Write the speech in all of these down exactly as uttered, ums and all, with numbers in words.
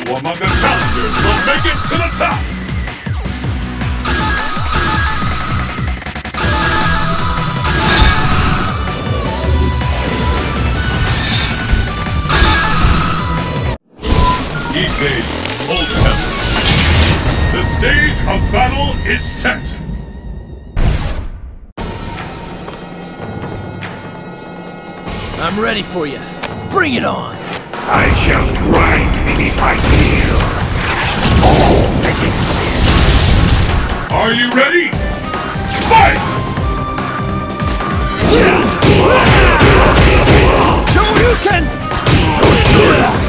among the challengers will make it to the top? Engage full tempo. The stage of battle is set. I'm ready for you. Bring it on! I shall grind beneath my heel all that exists. Are you ready? Fight! Shoryuken!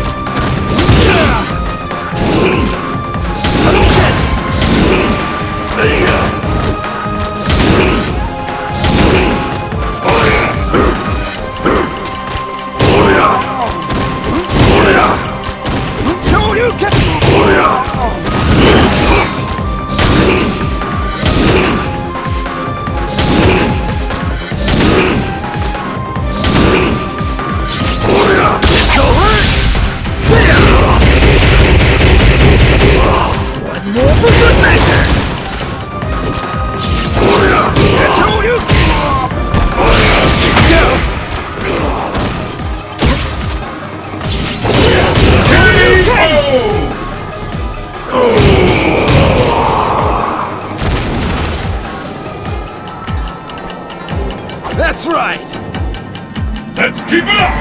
That's right! Let's keep it up!